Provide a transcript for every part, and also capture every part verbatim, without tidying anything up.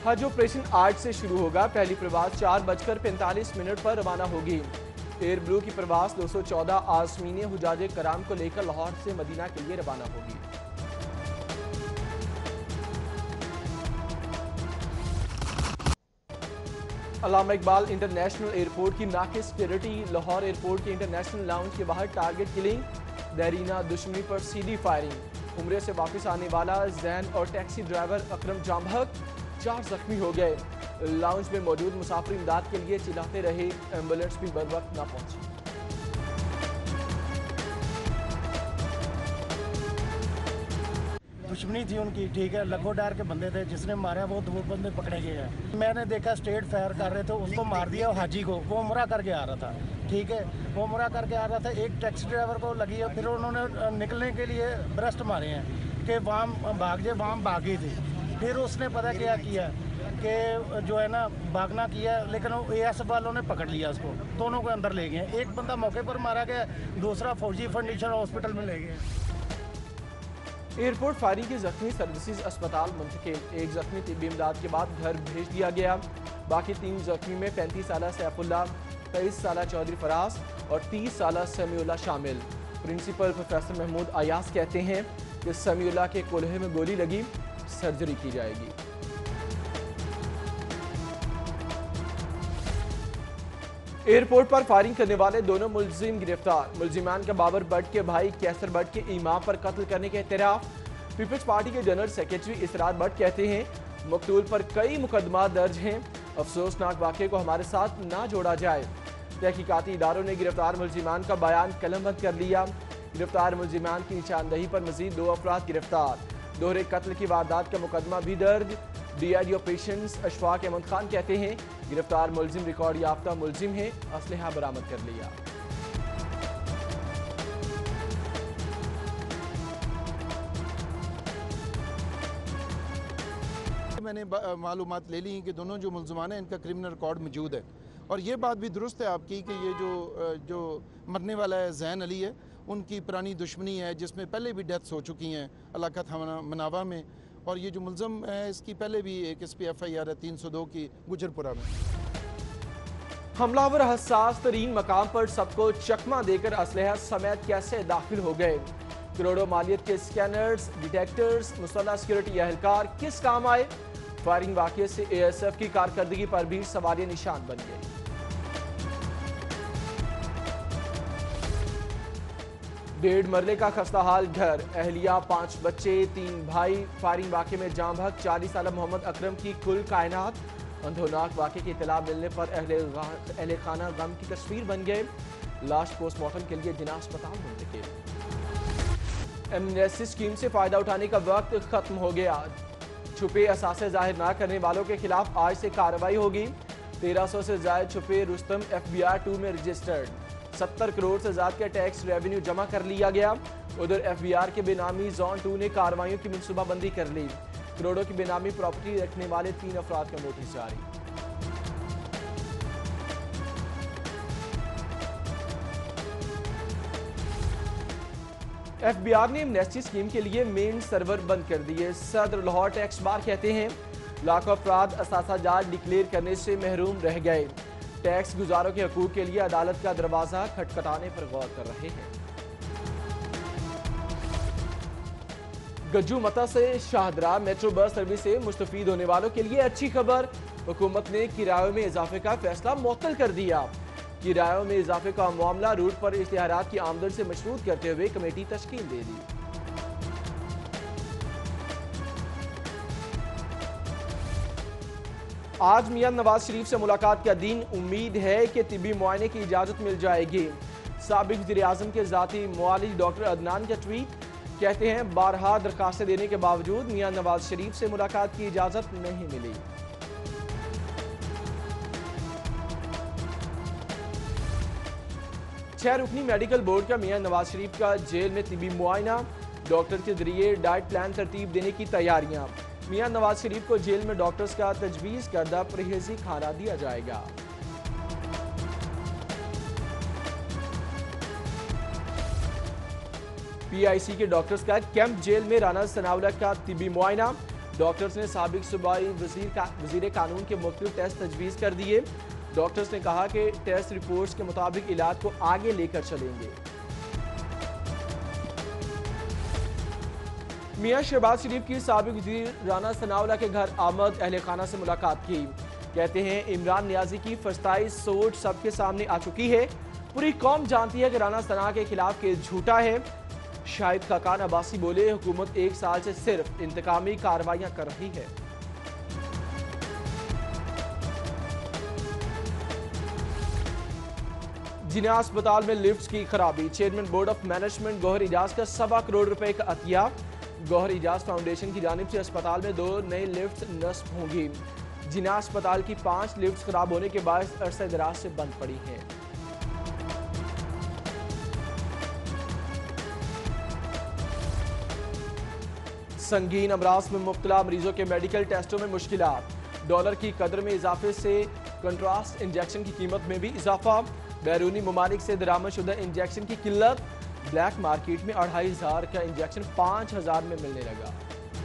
हज ऑपरेशन आज से शुरू होगा। पहली प्रवास चार बजकर पैंतालीस मिनट पर रवाना होगी। एयर ब्लू की प्रवास दो सौ चौदह आसमीनी हुजाज कराम को लेकर लाहौर से मदीना के लिए रवाना होगी। अल्लामा इकबाल इंटरनेशनल एयरपोर्ट की नाकिस सिक्योरिटी। लाहौर एयरपोर्ट के इंटरनेशनल लाउंज के बाहर टारगेट किलिंग, देरीना दुश्मनी पर सीधी फायरिंग। उम्रे से वापस आने वाला जैन और टैक्सी ड्राइवर अकरम जामहक चार जख्मी हो गए। लाउंज में मौजूद मुसाफिर इमदाद के लिए चिल्लाते रहे, एम्बुलेंस भी बर वक्त न पहुंची। दुश्मनी थी उनकी, ठीक है, लखोडार के बंदे थे, जिसने मारा वो दो बंदे पकड़े गए हैं। मैंने देखा स्ट्रेट फायर कर रहे थे, उसको मार दिया हाजी को, वो उमरा करके आ रहा था, ठीक है, वो उमरा करके आ रहा था। एक टैक्सी ड्राइवर को लगी है, फिर उन्होंने निकलने के लिए ब्रेस्ट मारे हैं कि वहाँ भाग जाए, वहाँ भागी थी। फिर उसने पता क्या किया कि जो है ना भागना किया, लेकिन ए एस वालों ने पकड़ लिया उसको, दोनों को अंदर ले गए। एक बंदा मौके पर मारा गया, दूसरा फौजी फंडिशन हॉस्पिटल में ले गए। एयरपोर्ट फायरिंग के जख्मी सर्विसेज अस्पताल मुंतकिल। एक जख्मी तिब्बी इमदाद के बाद घर भेज दिया गया। बाकी तीन जख्मी में पैंतीस साल सैफुल्ला, तेईस साल चौधरी फराज और तीस साल समीउल्ला शामिल। प्रिंसिपल प्रोफेसर महमूद अयास कहते हैं कि समीउल्ला के कोल्हे में गोली लगी, सर्जरी की जाएगी। एयरपोर्ट पर फायरिंग करने वाले दोनों मुलजिम गिरफ्तार। मुलजिमान का बाबर भट्ट के भाई कैसर भट्ट के इमाम पर कत्ल करने के एतराफ। पीपल्स पार्टी के जनरल सेक्रेटरी इसरार भट्ट कहते हैं मकतूल पर कई मुकदमा दर्ज हैं, अफसोसनाक वाक़े को हमारे साथ ना जोड़ा जाए। तहकीकाती इदारों ने गिरफ्तार मुलजिमान का बयान कलमबंद कर लिया। गिरफ्तार मुलजिमान की निशानदही पर मजीद दो अफराद गिरफ्तार। दोहरे कत्ल की वारदात का मुकदमा भी दर्ज। D I G operations Ashfaq Ahmed Khan कहते हैं गिरफ्तार मुलजिम रिकॉर्ड याफ्ता मुलजिम है, असलहा बरामद कर लिया। मैंने मालूमात ले ली कि दोनों जो मुलजमान हैं इनका क्रिमिनल रिकॉर्ड मौजूद है। और ये बात भी दुरुस्त है आपकी कि ये जो जो मरने वाला है जैन अली है, उनकी पुरानी दुश्मनी है जिसमें पहले भी डेथ्स हो चुकी हैं इलाका मनावा में। और ये जो मुलजम है इसकी पहले भी एक इस पर एफ आई आर है तीन सौ दो की गुजरपुरा में। हमलावर हसास तरीन मकाम पर सबको चकमा देकर असलहा समेत कैसे दाखिल हो गए? करोड़ों मालियत के स्कैनर्स, डिटेक्टर्स, मुसल्लह सिक्योरिटी एहलकार किस काम आए? फायरिंग वाक़े से ए एस एफ की कारकर्दगी पर भी सवालिया निशान बन गई। डेढ़ मरले का खस्ता हाल घर, अहलिया, पांच बच्चे, तीन भाई। फायरिंग वाक़े में जाम हक चालीस साल मोहम्मद अकरम की कुल कायनात। अंधोनाक वाक़े की इतला मिलने पर अहले खाना गम की तस्वीर बन गए। लाश पोस्टमार्टम के लिए जिना अस्पताल मुंतकिल। एमनेस्टी स्कीम से फायदा उठाने का वक्त खत्म हो गया। छुपे असासे जाहिर न करने वालों के खिलाफ आज से कार्रवाई होगी। तेरह सौ से ज्यादा छुपे रुस्तम एफ बी आर टू में रजिस्टर्ड। सत्तर करोड़ से ज्यादा का टैक्स रेवेन्यू जमा कर लिया गया। उधर एफ बी आर के बेनामी जोन टू ने कार्रवाइयों की मनसूबाबंदी कर ली। करोड़ों की बेनामी प्रॉपर्टी रखने वाले तीन अफराद का नोटिस जारी। एफ बी आर ने एमनेस्टी स्कीम के लिए मेन सर्वर बंद कर दिए। सदर लाहौर टैक्स बार कहते हैं लाखों अफराद असासा जात डिक्लेयर करने से महरूम रह गए। टैक्स गुजारों के हकूक के लिए अदालत का दरवाजा खटखटाने पर गौर कर रहे हैं। गज्जू मता से शाहदरा मेट्रो बस सर्विस से मुस्तफीद होने वालों के लिए अच्छी खबर। हुकूमत ने किरायों में इजाफे का फैसला मुअत्तल कर दिया। किरायों में इजाफे का मामला रूट पर इश्तिहारात की आमदन से मशरूत करते हुए कमेटी तश्कील दे दी। आज मियां नवाज शरीफ से मुलाकात का दिन, उम्मीद है कि तिब्बी मुआयने की इजाजत मिल जाएगी। साबिक वज़ीर आज़म के ज़ाती मुआलिज डॉक्टर अदनान का ट्वीट, कहते हैं बारहा दरखास्तें देने के बावजूद मियां नवाज शरीफ से मुलाकात की इजाजत नहीं मिली। छह रुकनी मेडिकल बोर्ड का मियां नवाज शरीफ का जेल में तिब्बी मुआयना। डॉक्टर के जरिए डाइट प्लान तरतीब देने की तैयारियां। मियां नवाज शरीफ को जेल में डॉक्टर्स का तजवीज़ करदा परहेजी खाना दिया जाएगा। पी आई सी के डॉक्टर्स का कैंप जेल में राना सनाउल्लाह का तिब्बी मुआयना। डॉक्टर्स ने साबिक सूबाई वजीर का वजीर कानून के मुख्तलिफ टेस्ट तजवीज़ कर दिए। डॉक्टर्स ने कहा कि टेस्ट रिपोर्ट्स के मुताबिक इलाज को आगे लेकर चलेंगे। मियां शहबाज शरीफ की साबिक वजीर राना सनाउल्लाह के घर आमद, अहले खाना से मुलाकात की। कहते हैं इमरान नियाजी की फस्ताई सोच सबके सामने आ चुकी है। पूरी कौम जानती है कि राना सना के खिलाफ केस झूठा है। शाहिद खाकान अब्बासी बोले, हुकूमत एक साल से सिर्फ इंतकामी कार्रवाइयां कर रही है। जिना अस्पताल में लिफ्ट की खराबी, chairman board of management Gauhar Ijaz का सवा करोड़ रुपए का अतिया। गौहर इजाज फाउंडेशन की जानिब से अस्पताल में दो नई लिफ्ट नस्ब होंगी। जिना अस्पताल की पांच लिफ्ट खराब होने के बाद अरसे दराज से बंद पड़ी हैं। संगीन अमराज में मुब्तला मरीजों के मेडिकल टेस्टों में मुश्किलात। डॉलर की कदर में इजाफे से कंट्रास्ट इंजेक्शन की कीमत में भी इजाफा। बैरूनी ममालिक से दरामदशुदा इंजेक्शन की किल्लत। ब्लैक मार्केट में अढ़ाई हजार का इंजेक्शन पांच हजार में मिलने लगा।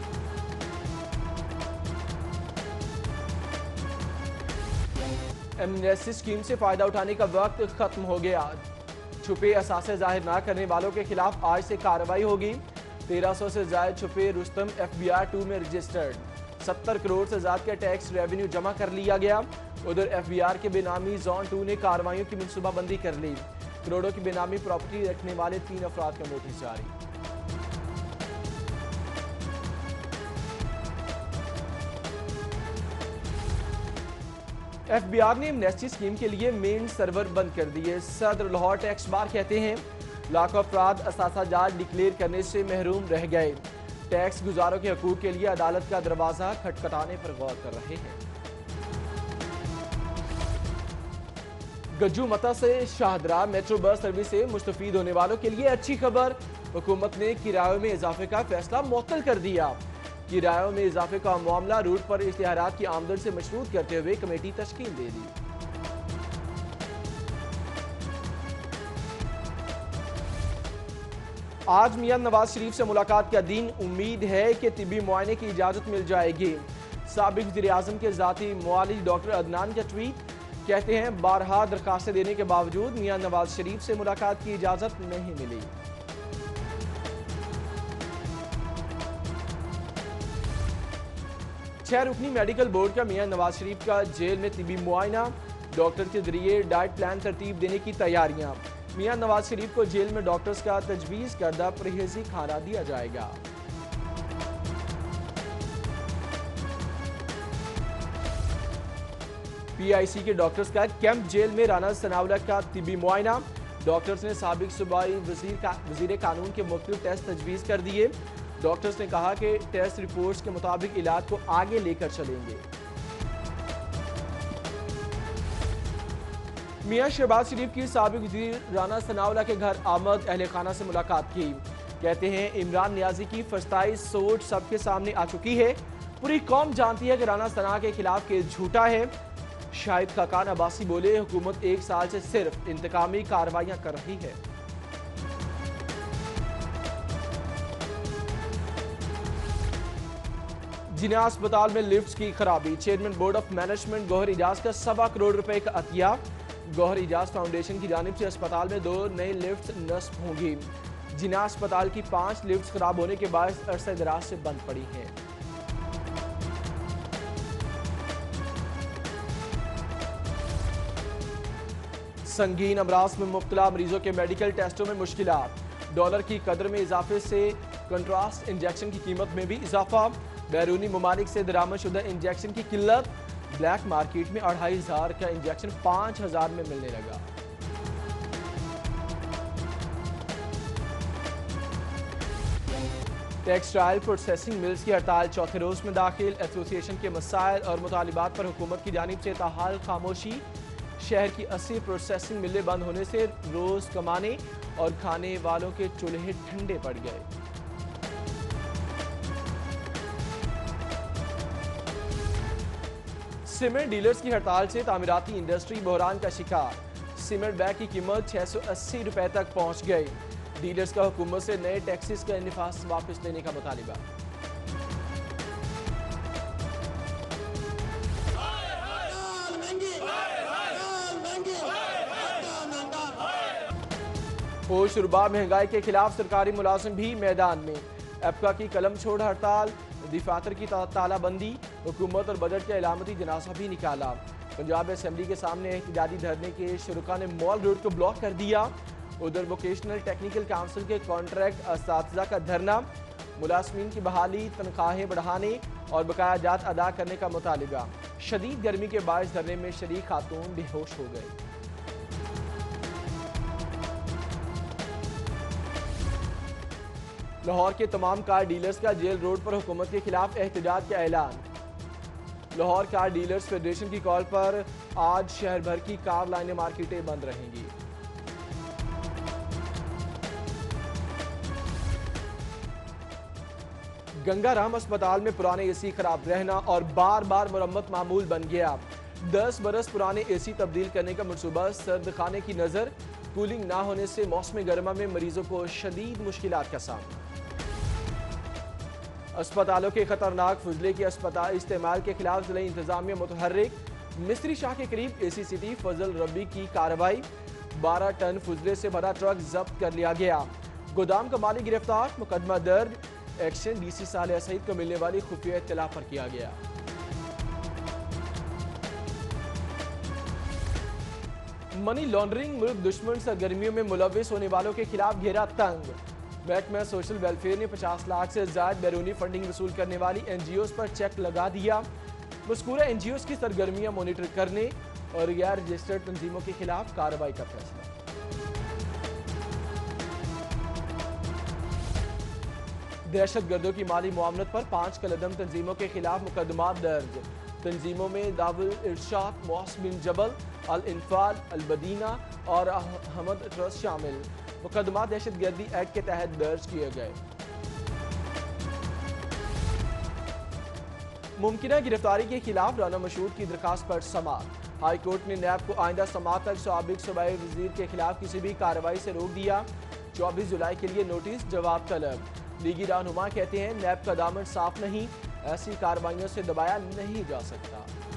एमनेस्टी स्कीम से फायदा उठाने का वक्त खत्म हो गया। छुपे असासे जाहिर न करने वालों के खिलाफ आज से कार्रवाई होगी। तेरह सौ से ज्यादा छुपे रुस्तम एफ बी आर टू में रजिस्टर्ड। सत्तर करोड़ से ज्यादा का टैक्स रेवेन्यू जमा कर लिया गया। उधर एफ बी आर के बेनामी जोन टू ने कार्रवाइयों की मनसूबाबंदी कर ली। करोड़ों की बेनामी प्रॉपर्टी रखने वाले तीन अफराद का नोटिस जारी। एफ बी आर ने एमनेस्टी स्कीम के लिए मेन सर्वर बंद कर दिए। सदर लाहौर टैक्स बार कहते हैं लाखों अफराद असासाजात डिक्लेयर करने से महरूम रह गए। टैक्स गुजारों के हकूक के लिए अदालत का दरवाजा खटखटाने पर गौर कर रहे हैं। गज्जू मता से शाहदरा मेट्रो बस सर्विस से मुस्तफीद होने वालों के लिए अच्छी खबर। हुकूमत ने किरायों में इजाफे का फैसला मुअत्तल कर दिया। किरायों में इजाफे का मामला रूट पर इश्तिहारात की आमदन से मशरूत करते हुए कमेटी तश्कील दे दी। आज मियां नवाज शरीफ से मुलाकात का दिन। उम्मीद है कि तिब्बी मुआयने की इजाजत मिल जाएगी। साबिक वज़ीर आज़म के ज़ाती मुआलिज डॉक्टर अदनान का ट्वीट, कहते हैं बारहा दरखास्तें देने के बावजूद मियां नवाज शरीफ से मुलाकात की इजाजत नहीं मिली। छह रुकनी मेडिकल बोर्ड का मियां नवाज शरीफ का जेल में तिब्बी मुआयना। डॉक्टर के जरिए डाइट प्लान तरतीब देने की तैयारियां। मियां नवाज शरीफ को जेल में डॉक्टर्स का तजवीज़ करदा परहेजी खाना दिया जाएगा। पी आई सी के डॉक्टर्स का कैंप जेल में राना सनाउल्लाह का तिब्बी मुआयना। डॉक्टर्स ने साबिक सूबाई वजीर का वजीर कानून के मुख्तलिफ टेस्ट तजवीज़ कर दिए। डॉक्टर्स ने कहा कि टेस्ट रिपोर्ट्स के मुताबिक इलाज को आगे लेकर चलेंगे। मियां शहबाज शरीफ की साबिक वजीर राना सनाउल्लाह के घर आमद, अहले खाना से मुलाकात की। कहते हैं इमरान नियाजी की फस्ताई सोच सबके सामने आ चुकी है। पूरी कौम जानती है कि राना सना के खिलाफ केस झूठा है। शाहिद खाकान अब्बासी बोले, हुकूमत एक साल से सिर्फ इंतकामी कार्रवाइयां कर रही है। जिना अस्पताल में लिफ्ट की खराबी, chairman board of management Gauhar Ijaz का सवा करोड़ रुपए का अतिया। गौहर इजाज फाउंडेशन की जानिब से अस्पताल में दो नई लिफ्ट नस्ब होंगी। जिना अस्पताल की पांच लिफ्ट खराब होने के बाद अरसे दराज से बंद पड़ी हैं। संगीन अमराज में मुब्तला मरीजों के मेडिकल टेस्टों में मुश्किलात। डॉलर की कदर में इजाफे से कंट्रास्ट इंजेक्शन की कीमत में भी इजाफा। बैरूनी ममालिक से दरामदशुदा इंजेक्शन की किल्लत। ब्लैक मार्केट में अढ़ाई हजार का इंजेक्शन पांच हजार में मिलने लगा। टेक्सटाइल प्रोसेसिंग मिल्स की हड़ताल चौथे रोज में दाखिल। एसोसिएशन के मसाइल और मुतालिबात पर हुकूमत की जानिब से ताहाल खामोशी। शहर की अस्सी प्रोसेसिंग मिलें बंद होने से रोज कमाने और खाने वालों के चूल्हे ठंडे पड़ गए। सीमेंट डीलर्स की हड़ताल से तामीराती इंडस्ट्री बहरान का शिकार। सीमेंट बैग की कीमत छह सौ अस्सी रुपए तक पहुंच गई। डीलर्स का हुकूमत से नए टैक्सेस का इन्फास वापस लेने का मुतालिबा। होशरुबा महंगाई के खिलाफ सरकारी मुलाजिम भी मैदान में। एपका की कलम छोड़ हड़ताल, दिफातर की ता, तालाबंदी, हुकूमत और बजट के अलामती जनासा भी निकाला। पंजाब असेंबली के सामने एहतजाजी धरने के शुरुका ने मॉल रोड को ब्लॉक कर दिया। उधर वोकेशनल टेक्निकल काउंसिल के कॉन्ट्रैक्ट असातिज़ा का धरना, मुलाजमीन की बहाली, तनख्वाहें बढ़ाने और बकाया जात अदा करने का मुतालिबा। शदीद गर्मी के बायस धरने में शरीक खातून बेहोश हो गए। लाहौर के तमाम कार डीलर्स का जेल रोड पर हुकूमत के खिलाफ एहतजाज का ऐलान। लाहौर कार डीलर्स फेडरेशन की कॉल पर आज शहर भर की कार लाइनें मार्केटें बंद रहेंगी। गंगाराम अस्पताल में पुराने एसी खराब रहना और बार बार मरम्मत मामूल बन गया। दस बरस पुराने एसी तब्दील करने का मंसूबा सर्द खाने की नजर, कूलिंग ना होने से मौसम गर्मा में मरीजों को शदीद मुश्किलात का सामना। अस्पतालों के खतरनाक फजले के अस्पताल इस्तेमाल के खिलाफ जिला इंतजामिया मुतहर्रिक। मिस्त्री शाह के करीब एसी सिटी फजल रब्बी की कार्रवाई, बारह टन फजले से भरा ट्रक जब्त कर लिया गया। गोदाम का मालिक गिरफ्तार, मुकदमा दर्ज। एक्शन डीसी साले सईद को मिलने वाली खुफिया इत्तला पर किया गया। मनी लॉन्ड्रिंग, मुल्क दुश्मन सरगर्मियों में मुलविस होने वालों के खिलाफ घेरा तंग। महकमा सोशल वेलफेयर ने पचास लाख से ज्यादा बैरूनी फंडिंग वसूल करने वाली एनजीओ पर चेक लगा दिया। मज़कूरा एनजीओ की सरगर्मियां मॉनिटर करने और गैर रजिस्टर्ड तंजीमों के खिलाफ कार्रवाई का फैसला। दहशत गर्दों की माली मुआवनत पर पांच कलदम तंजीमों के खिलाफ मुकदमा दर्ज। तंजीमों में दावुल इरशाद, मौस बिन जबल, अल इनफाल, अल बदीना और अहमद ट्रस्ट शामिल। मुकदमा दहशत गर्दी एक्ट के तहत दर्ज किए गए। मुमकिना गिरफ्तारी के खिलाफ राना मशहूद की दरखास्त पर समाअत। हाई कोर्ट ने नैब को आइंदा समाअत तक साबिक सूबाई वजीर के खिलाफ किसी भी कार्रवाई से रोक दिया। चौबीस जुलाई के लिए नोटिस जवाब तलब। लीगी रहनुमा कहते हैं नैब का दामन साफ नहीं, ऐसी कार्रवाइयों से दबाया नहीं जा सकता।